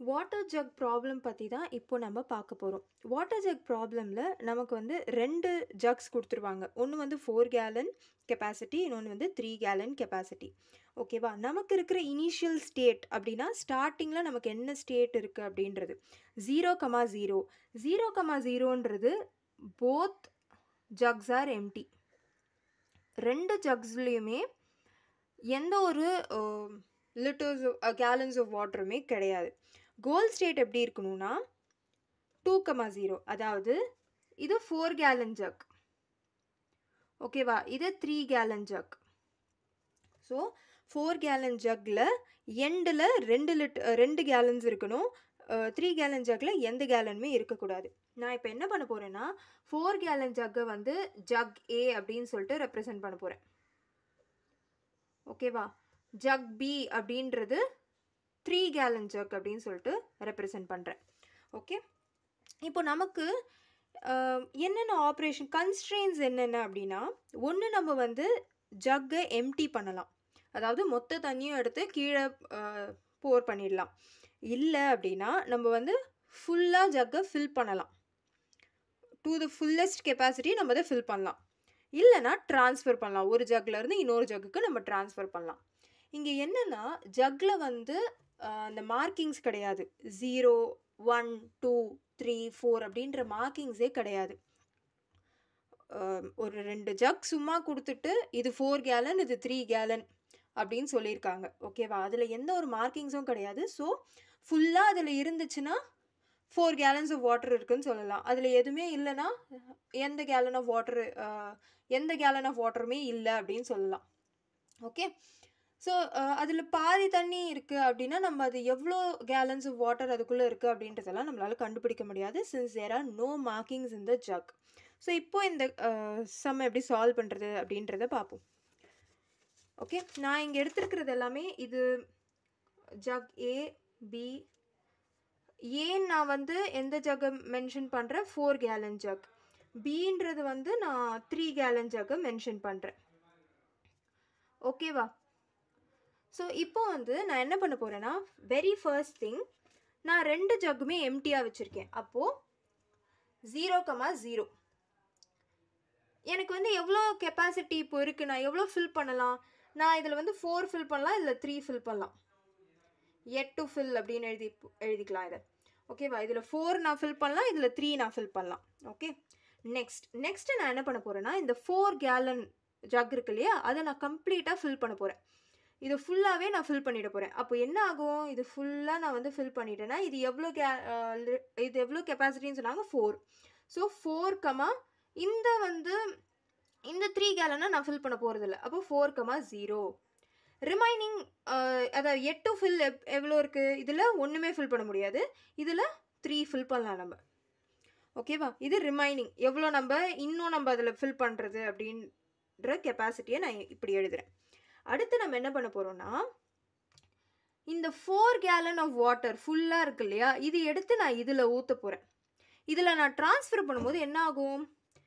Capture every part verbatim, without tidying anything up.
Water jug problem பற்றி தான் இப்போ நம்ம பார்க்க போகிறோம். வாட்டர் ஜக் ப்ராப்ளமில் நமக்கு வந்து ரெண்டு ஜக்ஸ் கொடுத்துருவாங்க. ஒன்று வந்து ஃபோர் கேலன் கெப்பாசிட்டி, இன்னொன்று வந்து த்ரீ கேலன் கெப்பாசிட்டி. ஓகேவா? நமக்கு இருக்கிற இனிஷியல் ஸ்டேட் அப்படின்னா ஸ்டார்டிங்கில் நமக்கு என்ன ஸ்டேட் இருக்குது அப்படின்றது zero comma zero zero comma ஜீரோன்றது போத் ஜக்ஸ் ஆர் எம்டி. ரெண்டு ஜக்ஸ்லேயுமே எந்த ஒரு லிட்டர்ஸ் கேலன்ஸ் ஆஃப் வாட்டருமே கிடையாது. கோல் ஸ்டேட் எப்படி இருக்கணும்னா டூ கமா ஜீரோ, அதாவது இது ஃபோர் கேலன் ஜக், ஓகேவா? இது three gallon jug. So four gallon ஜக்கில் எண்டில் ரெண்டு லிட் ரெண்டு கேலன்ஸ் இருக்கணும். த்ரீ கேலன் ஜக்கில் எந்த கேலனுமே இருக்கக்கூடாது. நான் இப்போ என்ன பண்ண போகிறேன்னா ஃபோர் கேலன் ஜக்கை வந்து ஜக் ஏ அப்படின்னு சொல்லிட்டு ரெப்ரசன்ட் பண்ண போகிறேன். ஓகேவா? ஜக் பி அப்படின்றது த்ரீ கேலன் ஜக் அப்படின்னு சொல்லிட்டு ரெப்ரசன்ட் பண்ணுறேன். ஓகே, இப்போ நமக்கு என்னென்ன ஆப்ரேஷன் கன்ஸ்ட்ரெயின்ஸ் என்னென்ன அப்படின்னா, ஒன்று நம்ம வந்து ஜக்கை எம்டி பண்ணலாம், அதாவது மொத்த தண்ணியும் எடுத்து கீழே போர் பண்ணிடலாம். இல்லை அப்படின்னா நம்ம வந்து ஃபுல்லாக ஜக்கை ஃபில் பண்ணலாம், டு த ஃபுல்லஸ்ட் கெப்பாசிட்டி நம்ம அதை ஃபில் பண்ணலாம். இல்லைனா ட்ரான்ஸ்ஃபர் பண்ணலாம், ஒரு ஜக்லேருந்து இன்னொரு ஜக்குக்கு நம்ம ட்ரான்ஸ்ஃபர் பண்ணலாம். இங்கே என்னென்னா ஜக்கில் வந்து அந்த மார்க்கிங்ஸ் கிடையாது. Zero one two three four அப்படின்ற மார்க்கிங்ஸே கிடையாது. ஒரு ரெண்டு ஜக் சும்மா கொடுத்துட்டு இது ஃபோர் கேலன் இது த்ரீ கேலன் அப்படின்னு சொல்லியிருக்காங்க. ஓகேவா? அதில் எந்த ஒரு மார்க்கிங்ஸும் கிடையாது. ஸோ ஃபுல்லாக அதில் இருந்துச்சுன்னா ஃபோர் கேலன்ஸ் ஆஃப் வாட்டர் இருக்குதுன்னு சொல்லலாம். அதில் எதுவுமே இல்லைன்னா எந்த கேலன் ஆஃப் வாட்டர் எந்த கேலன் ஆஃப் வாட்டருமே இல்லை அப்படின்னு சொல்லலாம். ஓகே, ஸோ அதில் பாதி தண்ணி இருக்குது அப்படின்னா நம்ம அது எவ்வளோ கேலன்ஸ் ஆஃப் வாட்டர் அதுக்குள்ளே இருக்குது அப்படின்றதெல்லாம் நம்மளால் கண்டுபிடிக்க முடியாது, since there are no markings in the jug. So இப்போது இந்த சம் எப்படி சால்வ் பண்ணுறது அப்படின்றத பார்ப்போம். ஓகே, நான் இங்கே எடுத்துருக்கிறது எல்லாமே இது ஜக் ஏ பி. ஏன் நான் வந்து எந்த ஜக்கை மென்ஷன் பண்ணுறேன், ஃபோர் கேலன் ஜக். பின்றது வந்து நான் த்ரீ கேலன் ஜக்கை மென்ஷன் பண்ணுறேன். ஓகேவா? ஸோ இப்போ வந்து நான் என்ன பண்ண போகிறேன்னா, வெரி ஃபர்ஸ்ட் திங் நான் ரெண்டு ஜக்குமே எம்டியாக வச்சுருக்கேன். அப்போது ஜீரோ கமா ஜீரோ எனக்கு வந்து எவ்வளோ கெப்பாசிட்டி இப்போ இருக்குது, நான் எவ்வளோ ஃபில் பண்ணலாம், நான் இதில் வந்து ஃபோர் ஃபில் பண்ணலாம், இல்லை த்ரீ ஃபில் பண்ணலாம், எட் டு ஃபில் அப்படின்னு எழுதி எழுதிக்கலாம் இதை. ஓகேவா? இதில் ஃபோர் நான் ஃபில் பண்ணலாம், இதில் த்ரீ நான் ஃபில் பண்ணலாம். ஓகே, நெக்ஸ்ட் நெக்ஸ்ட்டு நான் என்ன பண்ண போகிறேன்னா இந்த ஃபோர் கேலன் ஜக் இருக்கு இல்லையா, அதை நான் கம்ப்ளீட்டாக ஃபில் பண்ண போகிறேன். இது ஃபுல்லாகவே நான் ஃபில் பண்ணிட போகிறேன். அப்போ என்ன ஆகும், இது ஃபுல்லாக நான் வந்து ஃபில் பண்ணிட்டேன்னா இது எவ்வளோ கே இது எவ்வளோ கெப்பாசிட்டின்னு சொன்னாங்க, ஃபோர். ஸோ ஃபோர் கமா இந்த வந்து இந்த த்ரீ கேலனை நான் ஃபில் பண்ண போகிறதில்ல. அப்போ ஃபோர் கமா ஜீரோ ரிமைனிங், அதாவது எட்டு ஃபில் எப் எவ்வளோ இருக்குது, இதில் ஒன்றுமே ஃபில் பண்ண முடியாது, இதில் த்ரீ ஃபில் பண்ணலாம் நம்ம. ஓகேவா? இது ரிமைனிங் எவ்வளோ நம்ம இன்னும் நம்ம அதில் ஃபில் பண்ணுறது அப்படின்ற கெப்பாசிட்டியை நான் இப்படி எழுதுகிறேன். அடுத்து நம்ம என்ன பண்ண போகிறோம்னா இந்த ஃபோர் கேலன் ஆஃப் வாட்டர் ஃபுல்லாக இருக்கு இல்லையா, இது எடுத்து நான் இதில் ஊற்ற போகிறேன். இதில் நான் ட்ரான்ஸ்ஃபர் பண்ணும்போது என்ன ஆகும்,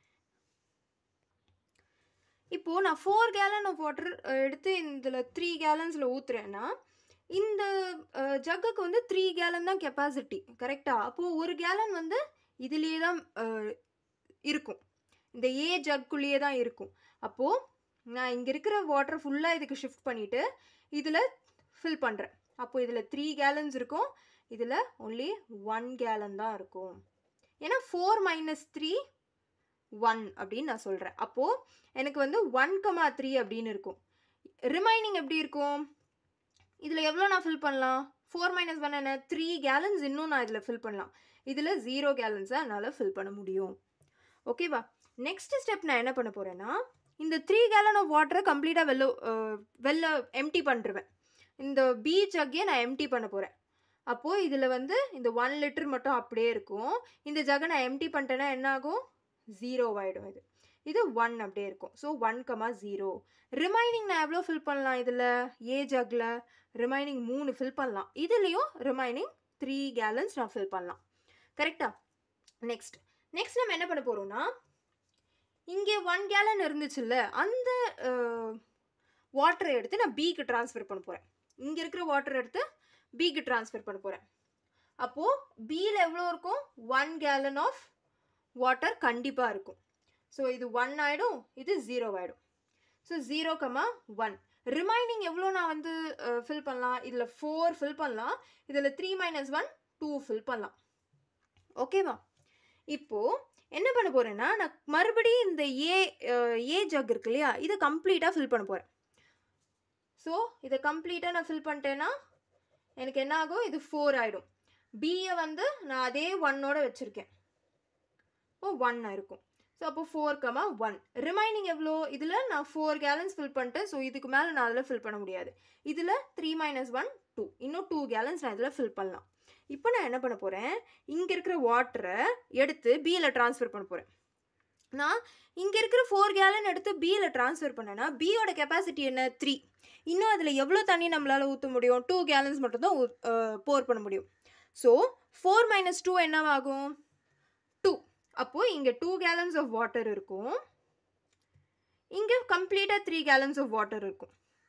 இப்போது நான் ஃபோர் கேலன் ஆஃப் வாட்டர் எடுத்து இதில் த்ரீ கேலன்ஸில் ஊற்றுறேன்னா இந்த ஜக்குக்கு வந்து த்ரீ கேலன் தான் கெப்பாசிட்டி, கரெக்டாக? அப்போது ஒரு கேலன் வந்து இதுலேயே தான் இருக்கும், இந்த ஏ ஜக்குள்ளேயே தான் இருக்கும். அப்போது நான் இங்கே இருக்கிற வாட்டர் ஃபுல்லாக இதுக்கு ஷிஃப்ட் பண்ணிவிட்டு இதில் ஃபில் பண்ணுறேன். அப்போது இதில் த்ரீ கேலன்ஸ் இருக்கும், இதில் ஒன்லி ஒன் கேலன் தான் இருக்கும். ஏன்னா ஃபோர் மைனஸ் த்ரீ ஒன் அப்படின்னு நான் சொல்கிறேன். அப்போது எனக்கு வந்து ஒன் கமா த்ரீ அப்படின்னு இருக்கும். ரிமைனிங் எப்படி இருக்கும், இதில் எவ்வளோ நான் ஃபில் பண்ணலாம், ஃபோர் மைனஸ் ஒன் என்ன, த்ரீ கேலன்ஸ் இன்னும் நான் இதில் ஃபில் பண்ணலாம். இதில் ஜீரோ கேலன்ஸாக என்னால் ஃபில் பண்ண முடியும். ஓகேவா? நெக்ஸ்ட் ஸ்டெப் நான் என்ன பண்ண போகிறேன்னா இந்த த்ரீ கேலன் ஆஃப் வாட்டரை கம்ப்ளீட்டாக வெளில வெளில எம்டி பண்ணிருவேன். இந்த பி ஜக்கே நான் எம்டி பண்ண போகிறேன். அப்போது இதில் வந்து இந்த ஒன் லிட்டர் மட்டும் அப்படியே இருக்கும். இந்த ஜக்கை நான் எம்டி பண்ணிட்டேன்னா என்ன ஆகும், ஜீரோ ஆகிடும். இது இது ஒன் அப்படியே இருக்கும். So one comma zero. Remaining நான் எவ்வளோ ஃபில் பண்ணலாம், இதில் ஏ ஜக்கில் ரிமைனிங் மூணு ஃபில் பண்ணலாம், இதுலேயும் ரிமைனிங் த்ரீ கேலன்ஸ் நான் ஃபில் பண்ணலாம். கரெக்டாக? நெக்ஸ்ட் நெக்ஸ்ட் நம்ம என்ன பண்ண போகிறோம்னா இங்கே ஒன் கேலன் இருந்துச்சுல்ல, அந்த வாட்டரை எடுத்து நான் பிக்கு ட்ரான்ஸ்ஃபர் பண்ண போகிறேன். இங்கே இருக்கிற வாட்டர் எடுத்து பிக்கு ட்ரான்ஸ்ஃபர் பண்ண போகிறேன். அப்போது பியில் எவ்வளோ இருக்கும்? ஒன் கேலன் ஆஃப் வாட்டர் கண்டிப்பாக இருக்கும். ஸோ இது ஒன் ஆகிடும், இது ஜீரோ ஆகிடும். So zero comma one. Remaining எவ்வளோ நான் வந்து ஃபில் பண்ணலாம்? இதில் ஃபோர் ஃபில் பண்ணலாம், இதில் three minus one two fill பண்ணலாம். ஓகேவா? இப்போது என்ன பண்ண போகிறேன்னா, நான் மறுபடியும் இந்த ஏ ஏ ஜக் இருக்கு இல்லையா, இதை கம்ப்ளீட்டாக ஃபில் பண்ண போகிறேன். ஸோ இதை கம்ப்ளீட்டாக நான் ஃபில் பண்ணிட்டேன்னா எனக்கு என்ன ஆகும்? இது ஃபோர் ஆகிடும். பியை வந்து நான் அதே ஒன்னோட வச்சுருக்கேன். ஓ ஒன் இருக்கும். ஸோ அப்போ ஃபோர் கமா ஒன். ரிமைனிங் எவ்வளோ? இதில் நான் ஃபோர் கேலன்ஸ் ஃபில் பண்ணிட்டேன். ஸோ இதுக்கு மேலே நான் அதில் ஃபில் பண்ண முடியாது. இதில் த்ரீ மைனஸ் ஒன் டூ, இன்னும் டூ கேலன்ஸ் நான் இதில் ஃபில் பண்ணலாம். இப்போ நான் என்ன பண்ண போகிறேன்? இங்கே இருக்கிற வாட்டரை எடுத்து பியில் ட்ரான்ஸ்ஃபர் பண்ண போகிறேன். நான் இங்கே இருக்கிற ஃபோர் கேலன் எடுத்து பியில் ட்ரான்ஸ்ஃபர் பண்ணேன்னா பியோட கெப்பாசிட்டி என்ன? த்ரீ. இன்னும் அதில் எவ்வளோ தண்ணி நம்மளால் ஊற்ற முடியும்? டூ கேலன்ஸ் மட்டும்தான் போர் பண்ண முடியும். ஸோ ஃபோர் மைனஸ் டூ என்னவாகும்? டூ. அப்போது இங்கே டூ கேலன்ஸ் ஆஃப் வாட்டர் இருக்கும், இங்கே கம்ப்ளீட்டாக த்ரீ கேலன்ஸ் ஆஃப் வாட்டர் இருக்கும்.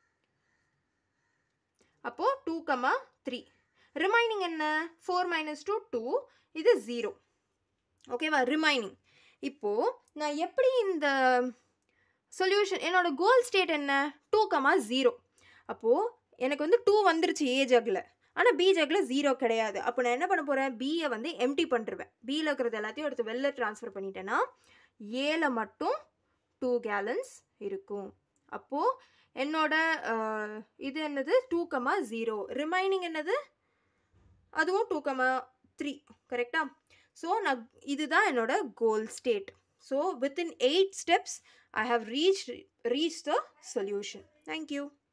அப்போது டூ கமா த்ரீ. ரிமைனிங் என்ன? ஃபோர் மைனஸ் டூ டூ, இது ஜீரோ. ஓகேவா? ரிமைனிங். இப்போது நான் எப்படி இந்த சொல்யூஷன், என்னோட கோல் ஸ்டேட் என்ன? Two comma zero. அப்போது எனக்கு வந்து டூ வந்துருச்சு ஏ ஜக்கில், ஆனால் பி ஜக்கில் ஜீரோ கிடையாது. அப்போ நான் என்ன பண்ண போகிறேன்? பியை வந்து எம்டி பண்ணிருவேன். பியில் இருக்கிறது எல்லாத்தையும் எடுத்து வெளில ட்ரான்ஸ்ஃபர் பண்ணிட்டேன்னா ஏல மட்டும் டூ கேலன்ஸ் இருக்கும். அப்போது என்னோட இது என்னது? Two comma zero. ரிமைனிங் என்னது? அதுவும் டூ கமா த்ரீ. கரெக்டா? ஸோ நான் இதுதான் என்னோட goal state. So within eight steps I have reached reached the solution. Thank you.